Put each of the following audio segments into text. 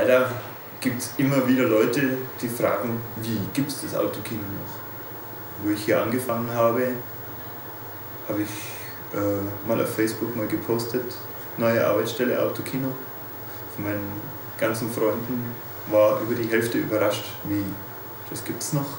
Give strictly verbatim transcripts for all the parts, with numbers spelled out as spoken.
leider gibt es immer wieder Leute, die fragen, wie gibt es das Autokino noch? Wo ich hier angefangen habe, habe ich äh, mal auf Facebook mal gepostet, neue Arbeitsstelle Autokino. Von meinen ganzen Freunden war über die Hälfte überrascht, wie, das gibt's noch.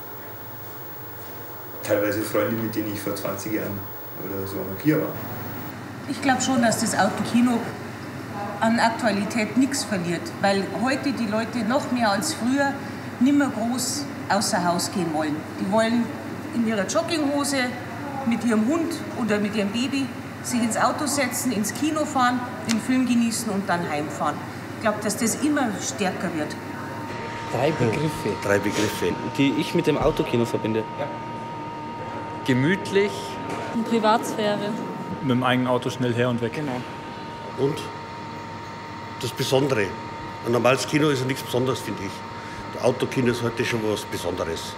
Teilweise Freunde, mit denen ich vor zwanzig Jahren oder so noch hier war. Ich glaube schon, dass das Autokino an Aktualität nichts verliert, weil heute die Leute noch mehr als früher nicht mehr groß außer Haus gehen wollen. Die wollen in ihrer Jogginghose mit ihrem Hund oder mit ihrem Baby sich ins Auto setzen, ins Kino fahren, den Film genießen und dann heimfahren. Ich glaube, dass das immer stärker wird. Drei Begriffe. Drei Begriffe, die ich mit dem Autokino verbinde. Ja. Gemütlich. Und Privatsphäre. Mit dem eigenen Auto schnell her und weg. Genau. Und das Besondere. Ein normales Kino ist ja nichts Besonderes, finde ich. Das Autokino ist heute schon was Besonderes.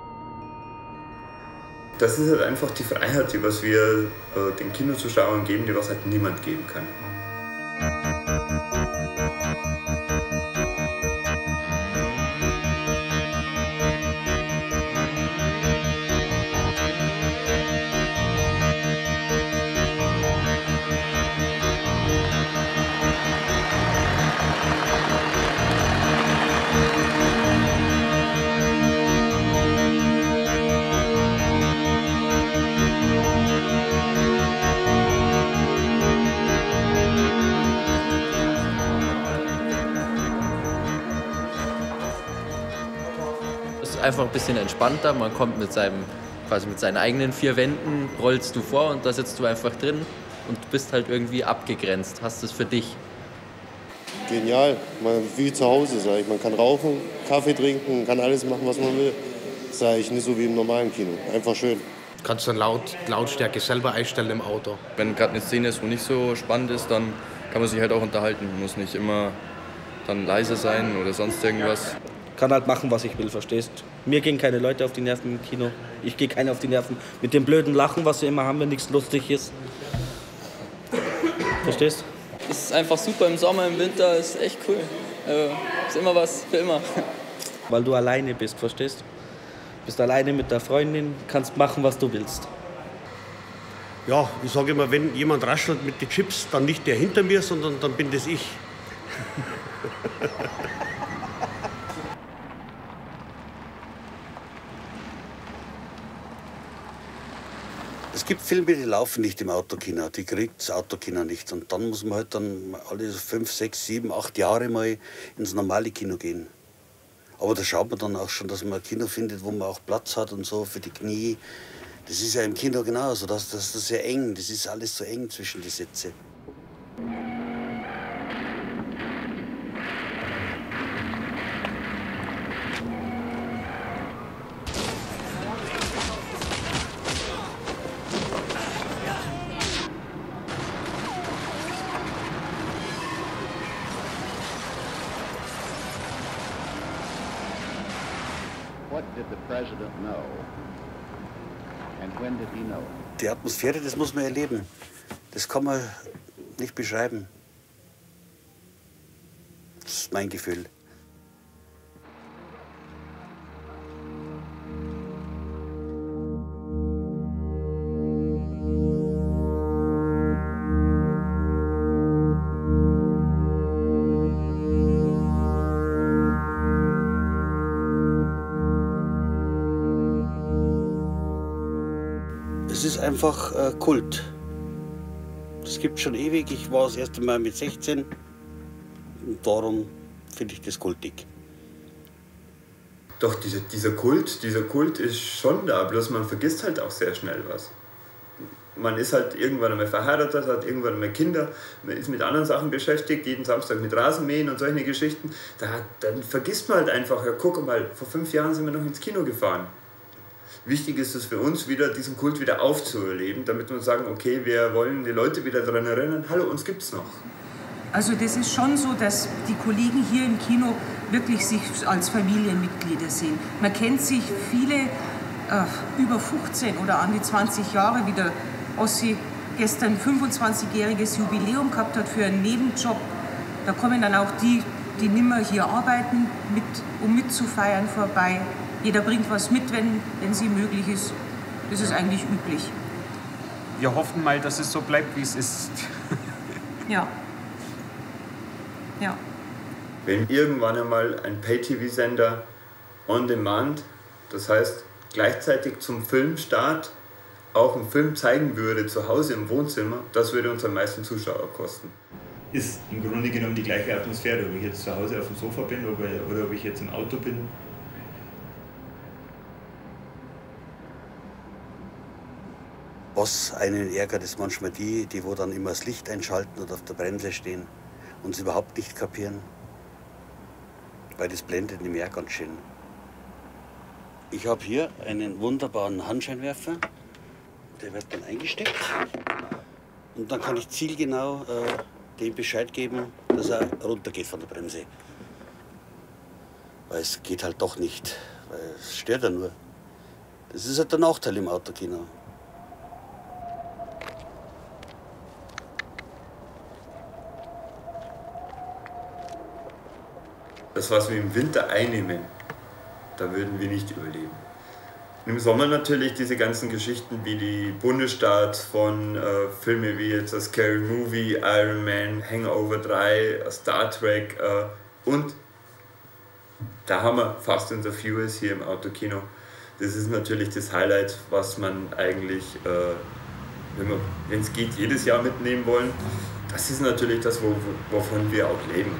Das ist halt einfach die Freiheit, die was wir äh, den Kinozuschauern geben, die was halt niemand geben kann. Einfach ein bisschen entspannter, man kommt mit, seinem, quasi mit seinen eigenen vier Wänden, rollst du vor und da sitzt du einfach drin und bist halt irgendwie abgegrenzt, hast es für dich. Genial, man, wie zu Hause, sag ich. Man kann rauchen, Kaffee trinken, kann alles machen, was man will. Das ist eigentlich nicht so wie im normalen Kino, einfach schön. Du kannst dann Laut, Lautstärke selber einstellen im Auto. Wenn gerade eine Szene ist, wo nicht so spannend ist, dann kann man sich halt auch unterhalten. Man muss nicht immer dann leise sein oder sonst irgendwas. Kann halt machen, was ich will, verstehst? Mir gehen keine Leute auf die Nerven im Kino. Ich gehe keine auf die Nerven. Mit dem blöden Lachen, was wir immer haben, wenn nichts lustig ist. Verstehst? Es ist einfach super im Sommer, im Winter, ist echt cool. Also, ist immer was für immer. Weil du alleine bist, verstehst? Du bist alleine mit der Freundin, kannst machen, was du willst. Ja, ich sage immer, wenn jemand raschelt mit den Chips, dann nicht der hinter mir, sondern dann bin das ich. Es gibt Filme, die laufen nicht im Autokino, die kriegt das Autokino nicht. Und dann muss man halt dann alle fünf, sechs, sieben, acht Jahre mal ins normale Kino gehen. Aber da schaut man dann auch schon, dass man ein Kino findet, wo man auch Platz hat und so für die Knie. Das ist ja im Kino genauso, das, das, das ist ja eng, das ist alles so eng zwischen die Sitze. Die Atmosphäre, das muss man erleben. Das kann man nicht beschreiben. Das ist mein Gefühl. Es ist einfach äh, Kult. Das gibt es schon ewig. Ich war das erste Mal mit sechzehn. Und darum finde ich das kultig. Doch, dieser, dieser Kult, dieser Kult ist schon da, bloß man vergisst halt auch sehr schnell was. Man ist halt irgendwann einmal verheiratet, hat irgendwann einmal Kinder, man ist mit anderen Sachen beschäftigt, jeden Samstag mit Rasenmähen und solche Geschichten. Da, dann vergisst man halt einfach, ja guck mal, vor fünf Jahren sind wir noch ins Kino gefahren. Wichtig ist es für uns wieder, diesen Kult wieder aufzuerleben, damit wir sagen, okay, wir wollen die Leute wieder daran erinnern, hallo, uns gibt's noch. Also das ist schon so, dass die Kollegen hier im Kino wirklich sich als Familienmitglieder sehen. Man kennt sich viele äh, über fünfzehn oder an die zwanzig Jahre wieder. Ossi gestern fünfundzwanzigjähriges Jubiläum gehabt hat für einen Nebenjob. Da kommen dann auch die die nimmer hier arbeiten, mit, um mitzufeiern, vorbei. Jeder bringt was mit, wenn es ihm möglich ist. Das ist eigentlich üblich. Wir hoffen mal, dass es so bleibt, wie es ist. Ja. Ja. Wenn irgendwann einmal ein Pay-T V-Sender on demand, das heißt gleichzeitig zum Filmstart, auch einen Film zeigen würde, zu Hause im Wohnzimmer, das würde uns am meisten Zuschauer kosten. Ist im Grunde genommen die gleiche Atmosphäre, ob ich jetzt zu Hause auf dem Sofa bin oder, oder ob ich jetzt im Auto bin. Was einen ärgert, ist manchmal die, die wo dann immer das Licht einschalten oder auf der Bremse stehen und es überhaupt nicht kapieren. Weil das blendet nämlich auch ganz schön. Ich habe hier einen wunderbaren Handscheinwerfer. Der wird dann eingesteckt. Und dann kann ich zielgenau äh, dem Bescheid geben, dass er runtergeht von der Bremse. Weil es geht halt doch nicht. Weil es stört ja nur. Das ist halt der Nachteil im Autokino. Das, was wir im Winter einnehmen, da würden wir nicht überleben. Im Sommer natürlich diese ganzen Geschichten wie die Bundesstarts von äh, Filmen wie jetzt das Scary Movie, Iron Man, Hangover drei, Star Trek äh, und da haben wir Fast and the Furious hier im Autokino. Das ist natürlich das Highlight, was man eigentlich, äh, wenn es geht, jedes Jahr mitnehmen wollen. Das ist natürlich das, wo, wovon wir auch leben.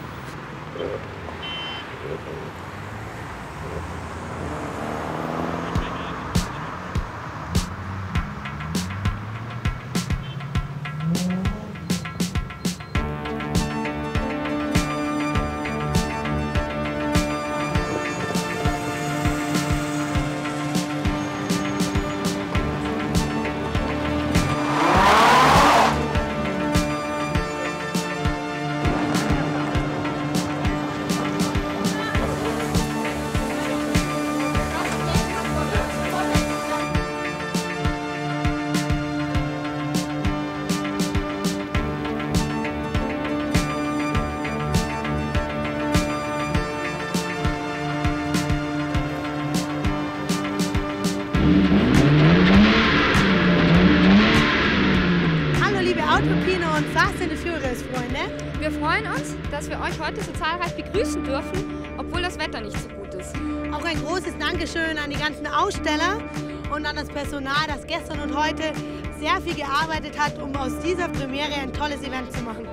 Autokino und Fast and the Furious, Freunde. Wir freuen uns, dass wir euch heute so zahlreich begrüßen dürfen, obwohl das Wetter nicht so gut ist. Auch ein großes Dankeschön an die ganzen Aussteller und an das Personal, das gestern und heute sehr viel gearbeitet hat, um aus dieser Premiere ein tolles Event zu machen.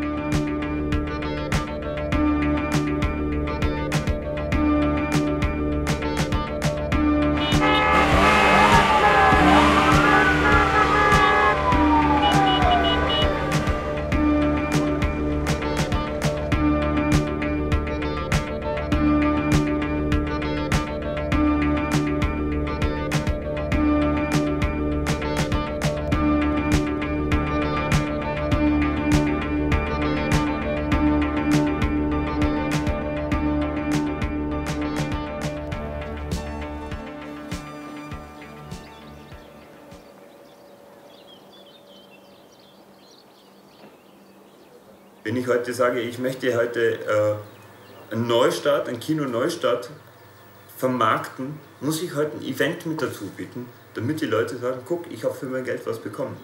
Wenn ich heute sage, ich möchte heute äh, einen Neustart, einen Kino-Neustart vermarkten, muss ich heute ein Event mit dazu bieten, damit die Leute sagen, guck, ich habe für mein Geld was bekommen.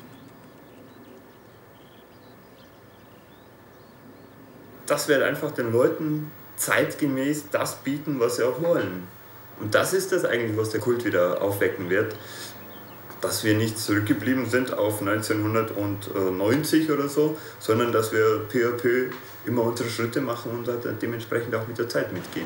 Das wird einfach den Leuten zeitgemäß das bieten, was sie auch wollen. Und das ist das eigentlich, was der Kult wieder aufwecken wird. Dass wir nicht zurückgeblieben sind auf neunzehnhundertneunzig oder so, sondern dass wir peu à peu immer unsere Schritte machen und halt dementsprechend auch mit der Zeit mitgehen.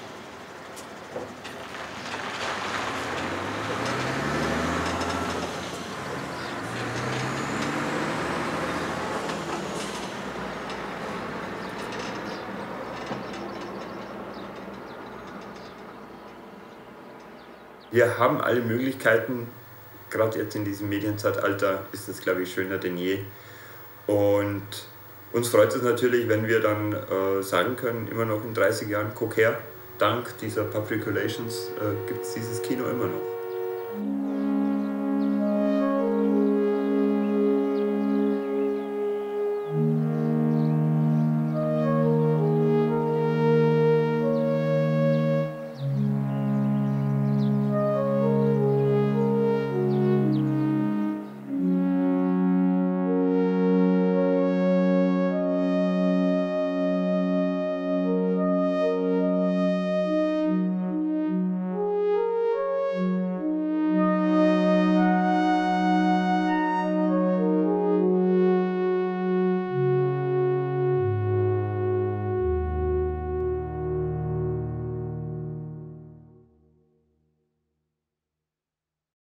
Wir haben alle Möglichkeiten. Gerade jetzt in diesem Medienzeitalter ist es, glaube ich, schöner denn je. Und uns freut es natürlich, wenn wir dann äh, sagen können, immer noch in dreißig Jahren, guck her, dank dieser Public Relations äh, gibt es dieses Kino immer noch.